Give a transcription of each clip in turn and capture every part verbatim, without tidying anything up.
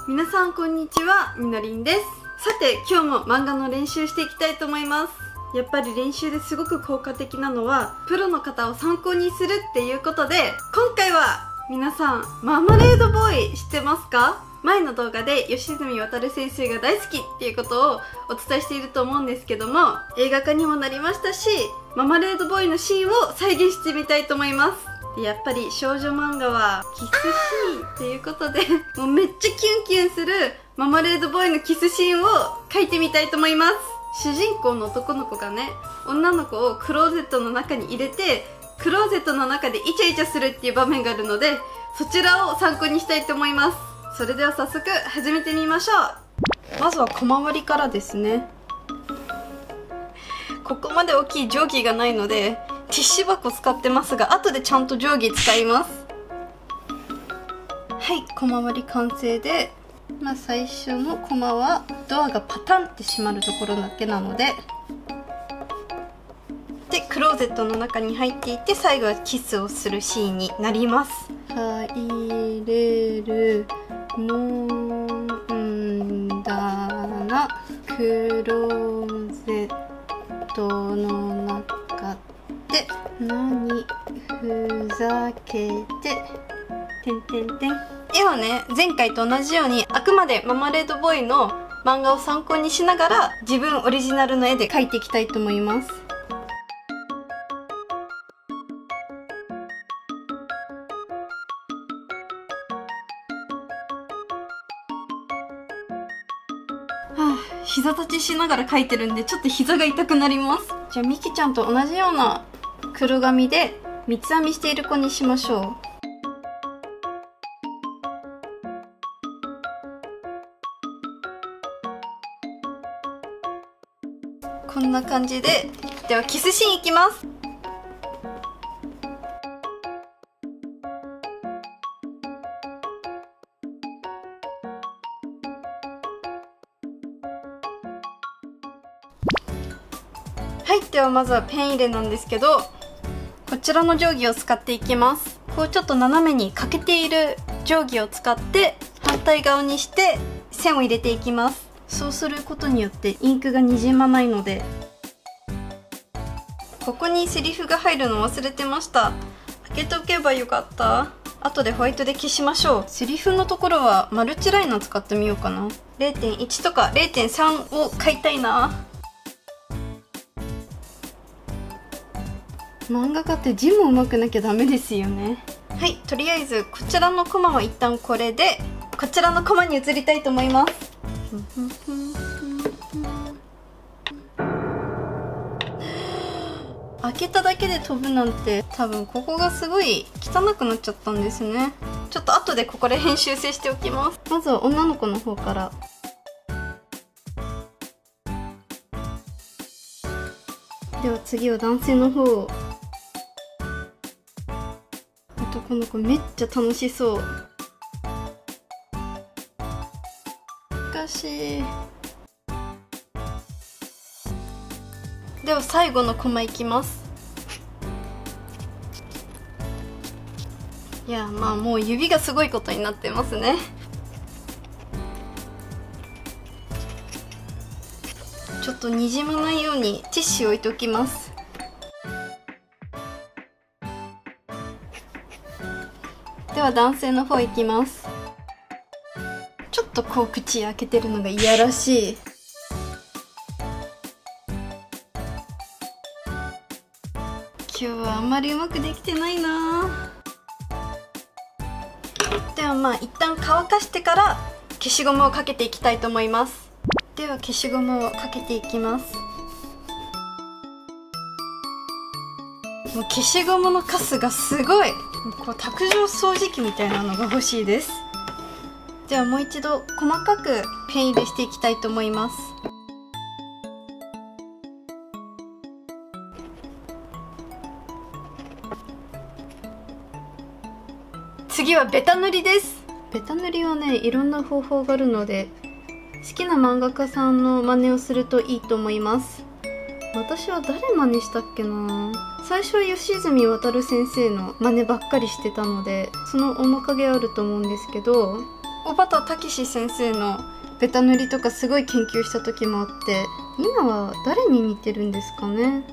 皆さんこんにちは、みのりんです。さて今日も漫画の練習していきたいと思います。やっぱり練習ですごく効果的なのはプロの方を参考にするっていうことで、今回は皆さんマーマレードボーイ知ってますか？前の動画で吉住渉先生が大好きっていうことをお伝えしていると思うんですけども、映画化にもなりましたし、ママレードボーイのシーンを再現してみたいと思います。でやっぱり少女漫画はキスシーンっていうことで、もうめっちゃキュンキュンするママレードボーイのキスシーンを描いてみたいと思います。主人公の男の子がね、女の子をクローゼットの中に入れて、クローゼットの中でイチャイチャするっていう場面があるので、そちらを参考にしたいと思います。それでは早速始めてみましょう。まずは小回りからですね。ここまで大きい定規がないのでティッシュ箱使ってますが、後でちゃんと定規使います。はい、小回り完成で、まあ、最初のコマはドアがパタンって閉まるところだけなので、でクローゼットの中に入っていって最後はキスをするシーンになります。入れるもんだな、クローゼットの中で何ふざけててんてんてん。絵はね、前回と同じようにあくまでママレードボーイの漫画を参考にしながら自分オリジナルの絵で描いていきたいと思います。はあ、膝立ちしながら描いてるんでちょっと膝が痛くなります。じゃあみきちゃんと同じような黒髪で三つ編みしている子にしましょう。こんな感じで、ではキスシーンいきます。はい、ではまずはペン入れなんですけど、こちらの定規を使っていきます。こうちょっと斜めに欠けている定規を使って反対側にして線を入れていきます。そうすることによってインクがにじまないので。ここにセリフが入るの忘れてました。開けておけばよかった。後でホワイトで消しましょう。セリフのところはマルチライナー使ってみようかな。 れいてんいち とか れいてんさん を書いたいな。漫画家って字も上手くなきゃダメですよね。はい、とりあえずこちらのコマは一旦これで、こちらのコマに移りたいと思います。開けただけで飛ぶなんて、多分ここがすごい汚くなっちゃったんですね。ちょっと後でここら辺修正しておきます。まずは女の子の方から。では次は男性の方。男の子めっちゃ楽しそう。しかし、では最後のコマいきます。いやまあもう指がすごいことになってますね。ちょっとにじまないようにティッシュ置いておきます。では男性の方いきます。ちょっとこう口開けてるのがいやらしい。今日はあんまりうまくできてないな。ではまあ一旦乾かしてから消しゴムをかけていきたいと思います。では消しゴムをかけていきます。もう消しゴムのカスがすごい。こう卓上掃除機みたいなのが欲しいです。ではもう一度細かくペン入れしていきたいと思います。次はベタ塗りです。ベタ塗りはね、いろんな方法があるので、好きな漫画家さんの真似をするといいと思います。私は誰真似したっけな。最初は吉住渉先生の真似ばっかりしてたので、その面影あると思うんですけど、 小畑武史先生のベタ塗りとかすごい研究した時もあって、今は誰に似てるんですかね。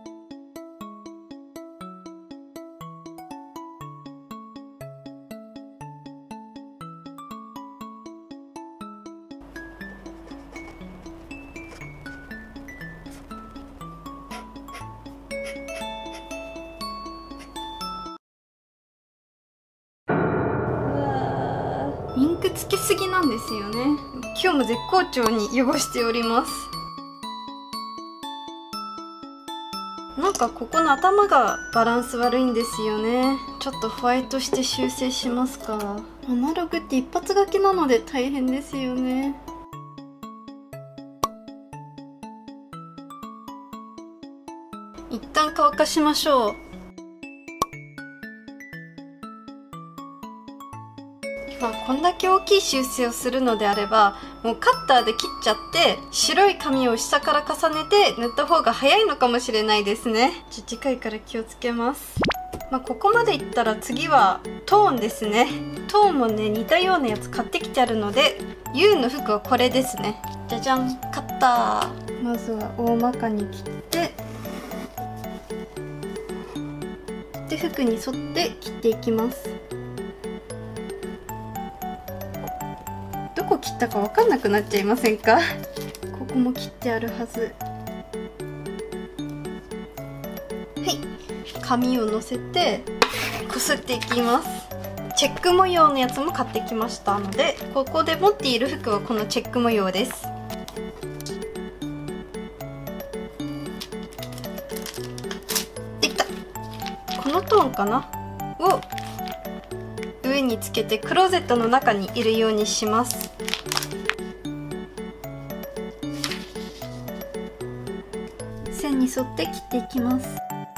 インクつけすぎなんですよね。今日も絶好調に汚しております。なんかここの頭がバランス悪いんですよね。ちょっとホワイトして修正しますか。アナログって一発書きなので大変ですよね。一旦乾かしましょう。まあ、こんだけ大きい修正をするのであれば、もうカッターで切っちゃって白い紙を下から重ねて塗った方が早いのかもしれないですね。ちょ次回から気をつけます。まあ、ここまでいったら次はトーンですね。トーンもね似たようなやつ買ってきてあるので、ユウの服はこれですね。じゃじゃん、カッター。まずは大まかに切ってで服に沿って切っていきます。どこ切ったか分かんなくなっちゃいませんか？ここも切ってあるはず。はい、紙をのせてこすっていきます。チェック模様のやつも買ってきましたので、ここで持っている服はこのチェック模様です。できた。このトーンかなを上につけてクローゼットの中にいるようにします。線に沿って切っていきます。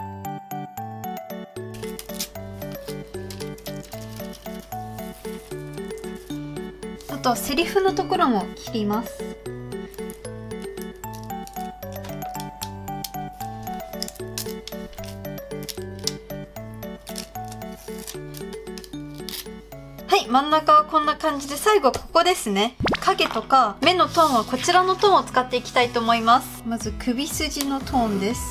あとセリフのところも切ります。はい、真ん中はこんな感じで、最後はここですね。影とか目のトーンはこちらのトーンを使っていきたいと思います。まず首筋のトーンです。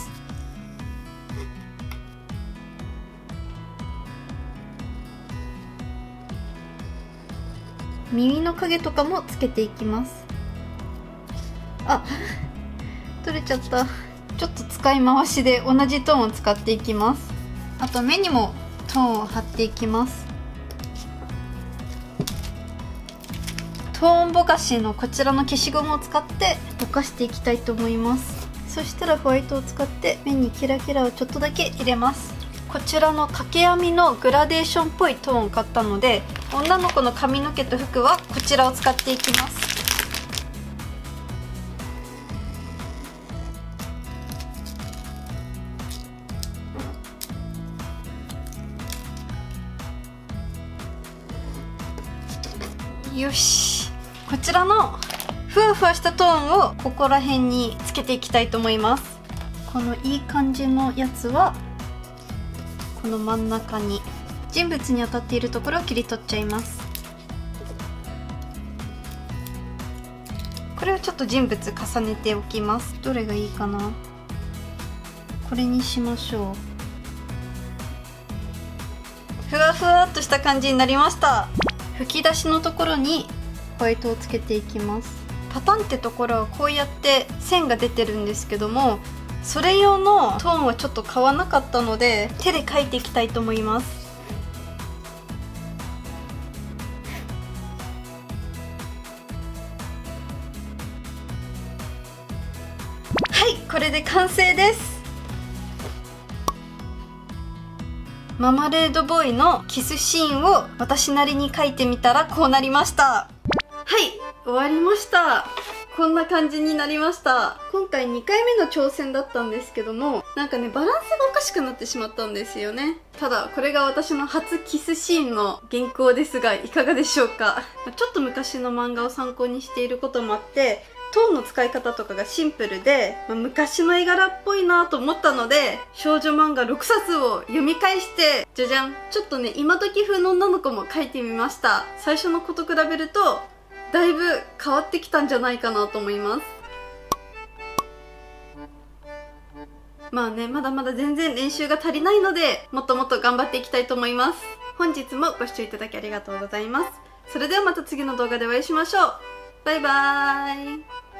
耳の影とかもつけていきます。あ、取れちゃった。ちょっと使い回しで同じトーンを使っていきます。あと目にもトーンを貼っていきます。トーンぼかしのこちらの消しゴムを使ってぼかしていきたいと思います。そしたらホワイトを使って目にキラキラをちょっとだけ入れます。こちらの掛け編みのグラデーションっぽいトーンを買ったので、女の子の髪の毛と服はこちらを使っていきます。よし、こちらのふわふわしたトーンをここら辺につけていきたいと思います。このいい感じのやつはこの真ん中に人物に当たっているところを切り取っちゃいます。これをちょっと人物重ねておきます。どれがいいかな。これにしましょう。ふわふわっとした感じになりました。吹き出しのところにホワイトをつけていきます。パタンってところはこうやって線が出てるんですけども、それ用のトーンはちょっと買わなかったので手で描いていきたいと思います。はい、これで完成です。ママレードボーイのキスシーンを私なりに描いてみたらこうなりました。はい、終わりました。こんな感じになりました。今回にかいめの挑戦だったんですけども、なんかねバランスがおかしくなってしまったんですよね。ただこれが私の初キスシーンの原稿ですがいかがでしょうか。ちょっと昔の漫画を参考にしていることもあって、 塔の使い方とかがシンプルで、まあ、昔の絵柄っぽいなと思ったので、少女漫画ろくさつを読み返して、じゃじゃん、ちょっとね今時風の女の子も描いてみました。最初の子と比べるとだいぶ変わってきたんじゃないかなと思います。まあね、まだまだ全然練習が足りないので、もっともっと頑張っていきたいと思います。本日もご視聴いただきありがとうございます。それではまた次の動画でお会いしましょう。バイバーイ。